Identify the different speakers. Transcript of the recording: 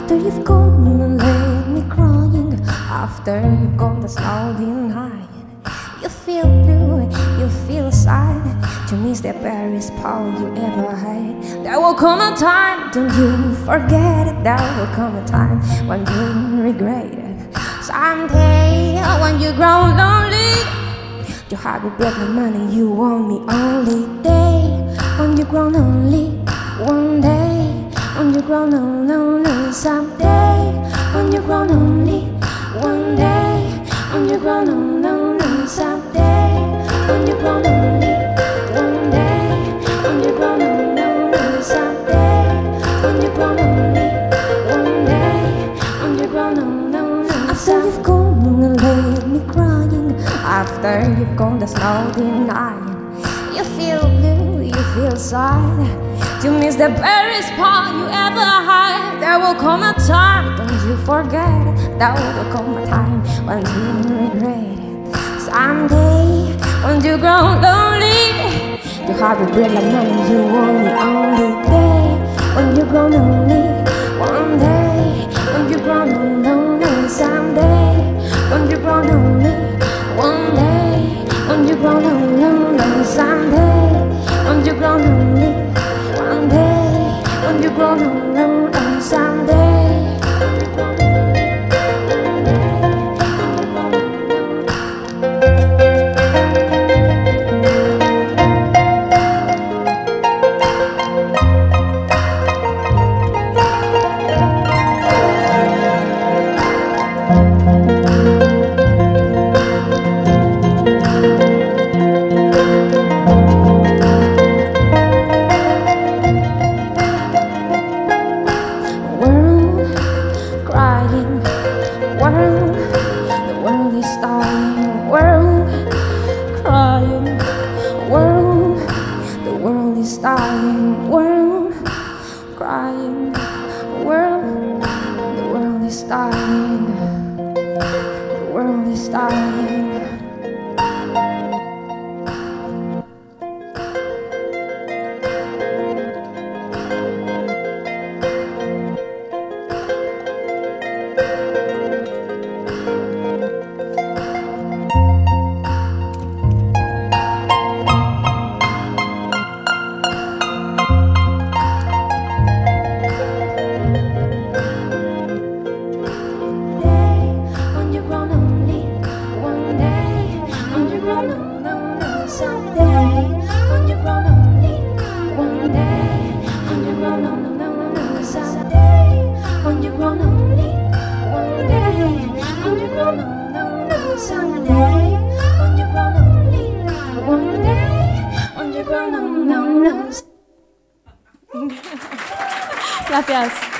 Speaker 1: After you've gone and left me crying, after you've gone that's all denying. You feel blue, you feel sad, to miss the best part you ever had. There will come a time, don't you forget it. There will come a time when you regret it. Someday when you grow lonely, your heart will break my money, you want me only. Day when you grow lonely, one day when you grow lonely, someday when you grow lonely, one day when you grow lonely, someday when you grow lonely, one day when you grow lonely, someday when you grow lonely, one day when you grow lonely. After you've gone and left me crying, after you've gone there's no denying. You feel blue, you feel sad, to miss the best part you ever had. There will come a time, don't you forget it. There will come a time when you regret it. Someday when you grow lonely, your heart will break like money, you want me only. Day when you grow lonely, one day when you grow lonely, someday when you grow lonely, one day when you grow lonely, someday when you grow lonely, one day when you grow lonely, someday when you grow lonely. The world is dying, world crying, world, the world is dying, world crying, world, the world is dying, the world is dying.
Speaker 2: Gracias.